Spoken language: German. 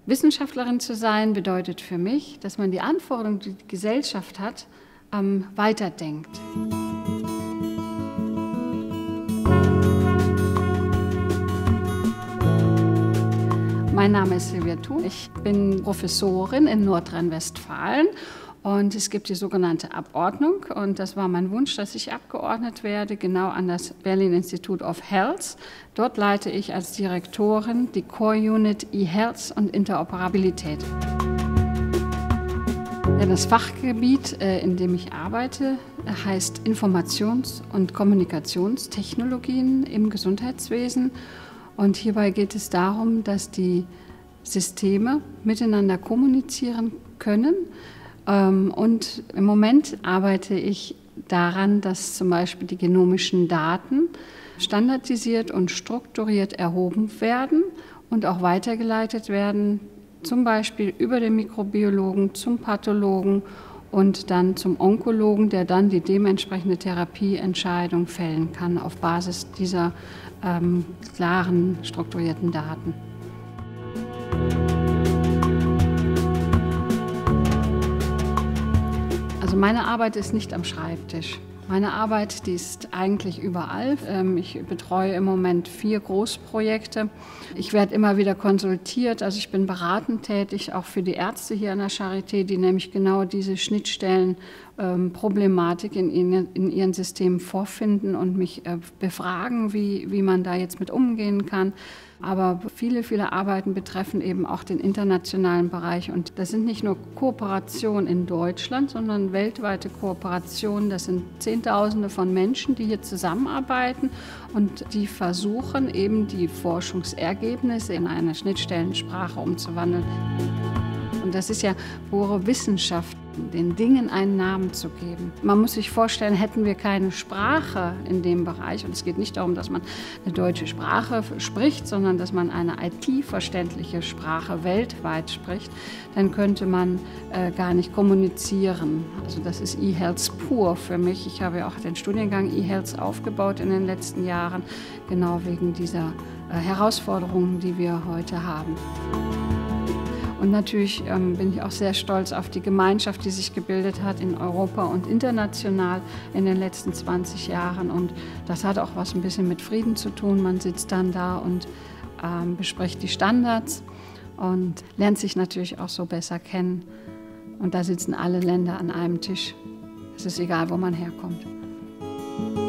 Wissenschaftlerin zu sein bedeutet für mich, dass man die Anforderungen, die die Gesellschaft hat, weiterdenkt. Mein Name ist Silvia Thu. Ich bin Professorin in Nordrhein-Westfalen und es gibt die sogenannte Abordnung und das war mein Wunsch, dass ich abgeordnet werde, genau an das Berlin Institute of Health. Dort leite ich als Direktorin die Core Unit E-Health und Interoperabilität. Ja, das Fachgebiet, in dem ich arbeite, heißt Informations- und Kommunikationstechnologien im Gesundheitswesen. Und hierbei geht es darum, dass die Systeme miteinander kommunizieren können. Und im Moment arbeite ich daran, dass zum Beispiel die genomischen Daten standardisiert und strukturiert erhoben werden und auch weitergeleitet werden, zum Beispiel über den Mikrobiologen zum Pathologen und dann zum Onkologen, der dann die dementsprechende Therapieentscheidung fällen kann auf Basis dieser klaren, strukturierten Daten. Also meine Arbeit ist nicht am Schreibtisch. Meine Arbeit, die ist eigentlich überall. Ich betreue im Moment 4 Großprojekte. Ich werde immer wieder konsultiert, also ich bin beratend tätig, auch für die Ärzte hier an der Charité, die nämlich genau diese Schnittstellenproblematik in ihren Systemen vorfinden und mich befragen, wie man da jetzt mit umgehen kann. Aber viele Arbeiten betreffen eben auch den internationalen Bereich. Und das sind nicht nur Kooperationen in Deutschland, sondern weltweite Kooperationen. Das sind Zehntausende von Menschen, die hier zusammenarbeiten und die versuchen, eben die Forschungsergebnisse in eine Schnittstellensprache umzuwandeln. Und das ist ja pure Wissenschaft, den Dingen einen Namen zu geben. Man muss sich vorstellen, hätten wir keine Sprache in dem Bereich, und es geht nicht darum, dass man eine deutsche Sprache spricht, sondern dass man eine IT-verständliche Sprache weltweit spricht, dann könnte man gar nicht kommunizieren. Also das ist E-Health pur für mich. Ich habe ja auch den Studiengang E-Health aufgebaut in den letzten Jahren, genau wegen dieser Herausforderungen, die wir heute haben. Und natürlich bin ich auch sehr stolz auf die Gemeinschaft, die sich gebildet hat in Europa und international in den letzten 20 Jahren. Und das hat auch was ein bisschen mit Frieden zu tun. Man sitzt dann da und bespricht die Standards und lernt sich natürlich auch so besser kennen. Und da sitzen alle Länder an einem Tisch. Es ist egal, wo man herkommt.